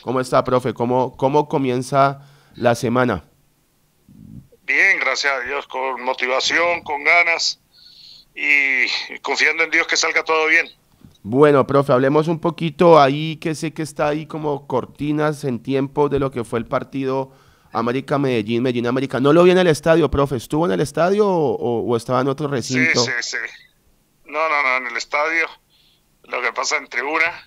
¿Cómo está, profe? ¿Cómo comienza la semana? Bien, gracias a Dios, con motivación, con ganas y confiando en Dios que salga todo bien. Bueno, profe, hablemos un poquito ahí, que sé que está ahí como cortinas en tiempo de lo que fue el partido América-Medellín, Medellín-América. No lo vi en el estadio, profe. ¿Estuvo en el estadio o estaba en otro Sí, sí, recinto? sí. No, no, no, en el estadio, lo que pasa en tribuna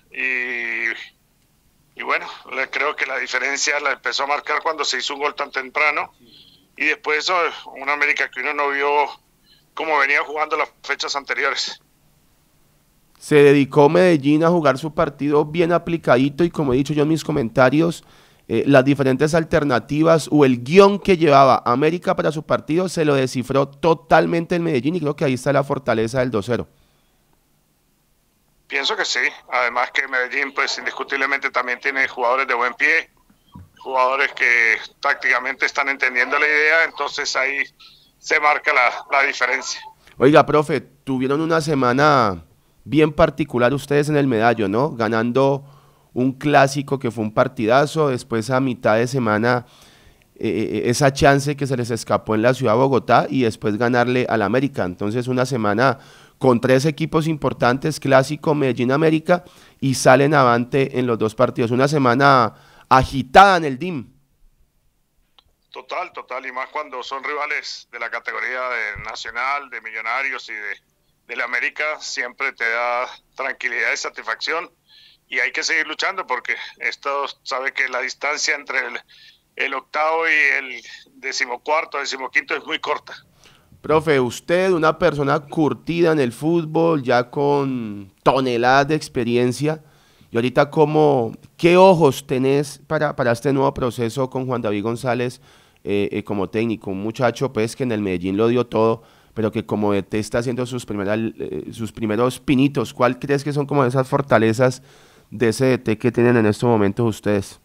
y bueno, creo que la diferencia la empezó a marcar cuando se hizo un gol tan temprano y después eso, un América que uno no vio cómo venía jugando las fechas anteriores. Se dedicó Medellín a jugar su partido bien aplicadito y como he dicho yo en mis comentarios, las diferentes alternativas o el guión que llevaba América para su partido se lo descifró totalmente en Medellín y creo que ahí está la fortaleza del 2-0. Pienso que sí, además que Medellín pues indiscutiblemente también tiene jugadores de buen pie, jugadores que tácticamente están entendiendo la idea, entonces ahí se marca la diferencia. Oiga, profe, tuvieron una semana bien particular ustedes en el Medallo, ¿no? Ganando un clásico que fue un partidazo, después a mitad de semana esa chance que se les escapó en la ciudad de Bogotá y después ganarle al América. Entonces una semana con tres equipos importantes, clásico Medellín América, y salen avante en los dos partidos. Una semana agitada en el DIM. Total, total, y más cuando son rivales de la categoría de Nacional, de Millonarios de la América, siempre te da tranquilidad y satisfacción y hay que seguir luchando porque esto sabe que la distancia entre el octavo y el decimocuarto, decimoquinto es muy corta. Profe, usted, una persona curtida en el fútbol, ya con toneladas de experiencia, y ahorita ¿qué ojos tenés para este nuevo proceso con Juan David González como técnico? Un muchacho pues que en el Medellín lo dio todo, pero que como DT está haciendo sus primeros pinitos. ¿Cuál crees que son como esas fortalezas de ese DT que tienen en estos momentos ustedes?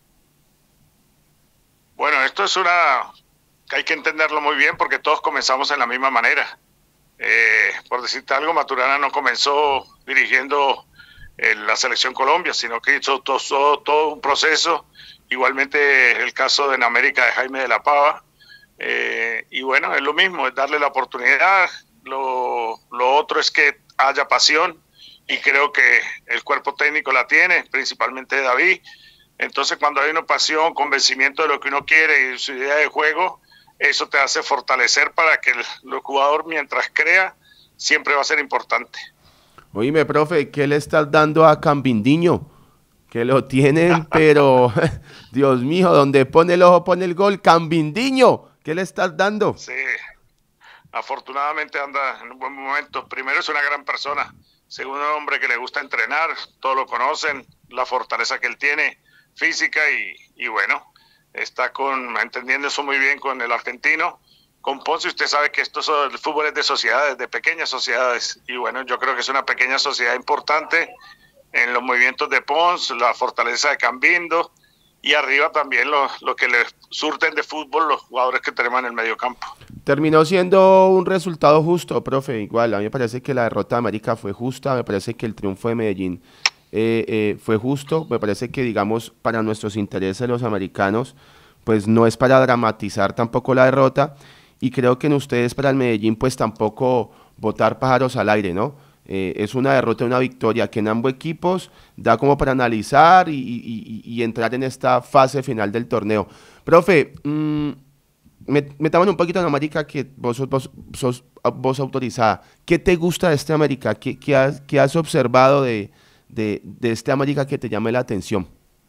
Bueno, esto es que hay que entenderlo muy bien porque todos comenzamos en la misma manera. Por decirte algo, Maturana no comenzó dirigiendo la selección Colombia, sino que hizo todo un proceso. Igualmente el caso de en América de Jaime de la Pava. Y bueno, es lo mismo, es darle la oportunidad. Lo otro es que haya pasión y creo que el cuerpo técnico la tiene, principalmente David. Entonces cuando hay una pasión, convencimiento de lo que uno quiere y su idea de juego, eso te hace fortalecer para que el jugador mientras crea siempre va a ser importante. Oíme, profe, ¿qué le estás dando a Cambindiño? Que lo tienen, pero Dios mío, donde pone el ojo pone el gol. Cambindiño, ¿qué le estás dando? Sí, afortunadamente anda en un buen momento. Primero es una gran persona. Segundo, un hombre que le gusta entrenar. Todos lo conocen, la fortaleza que él tiene física y bueno, está entendiendo eso muy bien con el argentino. Con Ponce usted sabe que el fútbol es de sociedades, de pequeñas sociedades. Y bueno, yo creo que es una pequeña sociedad importante en los movimientos de Ponce, la fortaleza de Cambindo y arriba también lo que le surten de fútbol los jugadores que tenemos en el mediocampo. Terminó siendo un resultado justo, profe. Igual, a mí me parece que la derrota de América fue justa, me parece que el triunfo de Medellín fue justo, me parece que, digamos, para nuestros intereses los americanos, pues no es para dramatizar tampoco la derrota, y creo que en ustedes para el Medellín, pues tampoco botar pájaros al aire, ¿no? Es una derrota y una victoria que en ambos equipos da como para analizar y entrar en esta fase final del torneo. Profe, metamos un poquito en América que sos voz autorizada. ¿Qué te gusta de este América? ¿Qué has observado de este América que te llame la atención?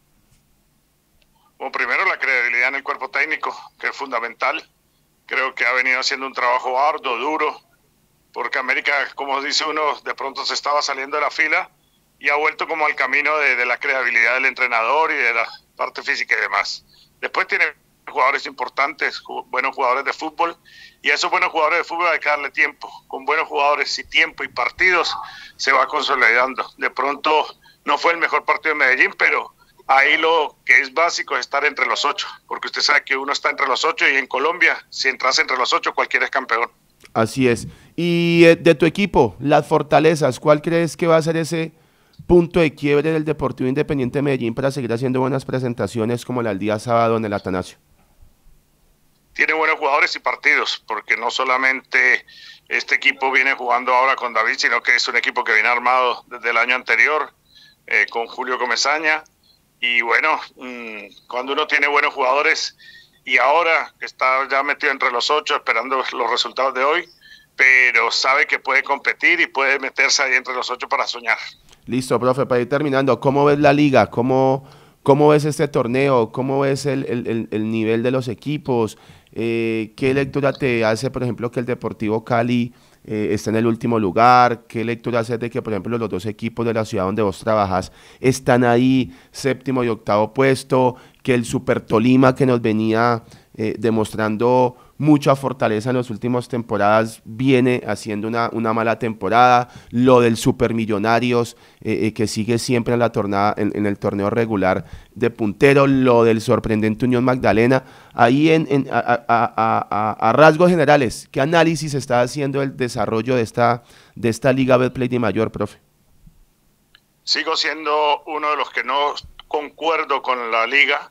Bueno, primero la credibilidad en el cuerpo técnico, que es fundamental. Creo que ha venido haciendo un trabajo arduo, duro, porque América, como dice uno, de pronto se estaba saliendo de la fila y ha vuelto como al camino de la credibilidad del entrenador y de la parte física y demás. Después tiene jugadores importantes, buenos jugadores de fútbol, y a esos buenos jugadores de fútbol hay que darle tiempo. Con buenos jugadores y tiempo y partidos se va consolidando. De pronto no fue el mejor partido de Medellín, pero ahí lo que es básico es estar entre los ocho, porque usted sabe que uno está entre los ocho y en Colombia, si entras entre los ocho, cualquiera es campeón. Así es. Y de tu equipo, las fortalezas, ¿cuál crees que va a ser ese punto de quiebre del Deportivo Independiente de Medellín para seguir haciendo buenas presentaciones como la del día sábado en el Atanasio? Tiene buenos jugadores y partidos, porque no solamente este equipo viene jugando ahora con David, sino que es un equipo que viene armado desde el año anterior, con Julio Comesaña. Y bueno, cuando uno tiene buenos jugadores y ahora que está ya metido entre los 8 esperando los resultados de hoy, pero sabe que puede competir y puede meterse ahí entre los 8 para soñar. Listo, profe, para ir terminando, ¿cómo ves la liga? ¿Cómo ves este torneo? ¿Cómo ves el nivel de los equipos? ¿Qué lectura te hace, por ejemplo, que el Deportivo Cali está en el último lugar? ¿Qué lectura hace de que, por ejemplo, los dos equipos de la ciudad donde vos trabajás están ahí, séptimo y octavo puesto? Que el Super Tolima, que nos venía demostrando mucha fortaleza en las últimas temporadas, viene haciendo una mala temporada. Lo del Supermillonarios, que sigue siempre en la en el torneo regular de puntero. Lo del sorprendente Unión Magdalena. Ahí a rasgos generales, ¿qué análisis está haciendo el desarrollo de esta Liga Betplay de Mayor, profe? Sigo siendo uno de los que no concuerdo con la liga,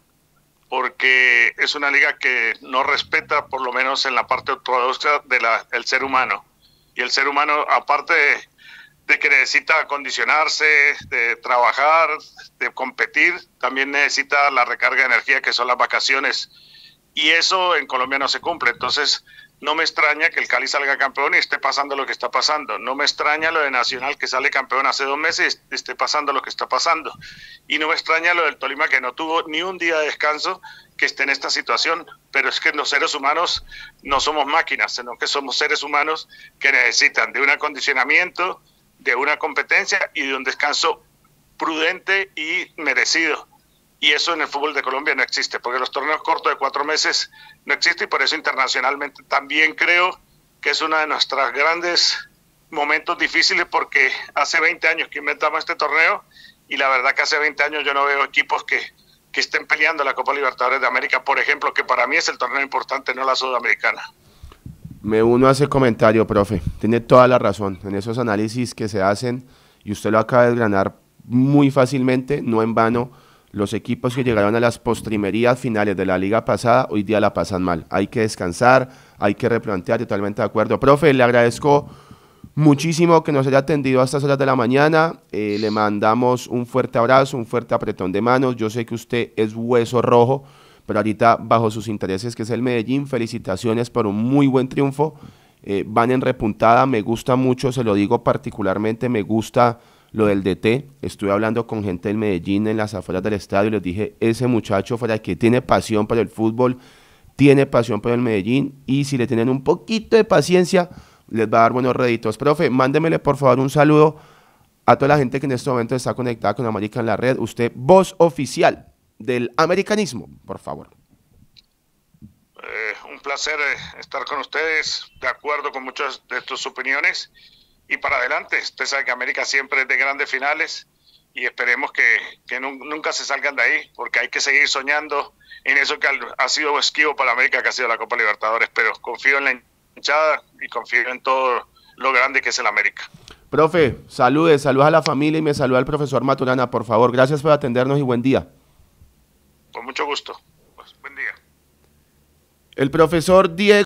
porque es una liga que no respeta, por lo menos en la parte ortodoxa, del ser humano. Y el ser humano, aparte de que necesita acondicionarse, de trabajar, de competir, también necesita la recarga de energía, que son las vacaciones. Y eso en Colombia no se cumple. Entonces, no me extraña que el Cali salga campeón y esté pasando lo que está pasando. No me extraña lo de Nacional, que sale campeón hace 2 meses y esté pasando lo que está pasando. Y no me extraña lo del Tolima, que no tuvo ni un día de descanso, que esté en esta situación. Pero es que los seres humanos no somos máquinas, sino que somos seres humanos que necesitan de un acondicionamiento, de una competencia y de un descanso prudente y merecido. Y eso en el fútbol de Colombia no existe, porque los torneos cortos de 4 meses no existen, y por eso internacionalmente también creo que es uno de nuestros grandes momentos difíciles, porque hace 20 años que inventamos este torneo y la verdad que hace 20 años yo no veo equipos que estén peleando la Copa Libertadores de América, por ejemplo, que para mí es el torneo importante, no la Sudamericana. Me uno a ese comentario, profe. Tiene toda la razón en esos análisis que se hacen y usted lo acaba de desgranar muy fácilmente, no en vano. Los equipos que llegaron a las postrimerías finales de la liga pasada, hoy día la pasan mal. Hay que descansar, hay que replantear, totalmente de acuerdo. Profe, le agradezco muchísimo que nos haya atendido a estas horas de la mañana. Le mandamos un fuerte abrazo, un fuerte apretón de manos. Yo sé que usted es hueso rojo, pero ahorita bajo sus intereses, que es el Medellín. Felicitaciones por un muy buen triunfo. Van en repuntada, me gusta mucho, se lo digo particularmente, me gusta lo del DT. Estuve hablando con gente del Medellín en las afueras del estadio y les dije, ese muchacho fuera que tiene pasión por el fútbol, tiene pasión por el Medellín, y si le tienen un poquito de paciencia, les va a dar buenos réditos. Profe, mándemele por favor un saludo a toda la gente que en este momento está conectada con América en la red. Usted, voz oficial del americanismo, por favor. Un placer estar con ustedes, de acuerdo con muchas de tus opiniones, y para adelante. Usted sabe que América siempre es de grandes finales y esperemos que nunca se salgan de ahí, porque hay que seguir soñando en eso que ha sido esquivo para América, que ha sido la Copa Libertadores, pero confío en la hinchada y confío en todo lo grande que es el América. Profe, saludos a la familia y me saluda el profesor Maturana, por favor. Gracias por atendernos y buen día. Con mucho gusto. Pues, buen día. El profesor Diego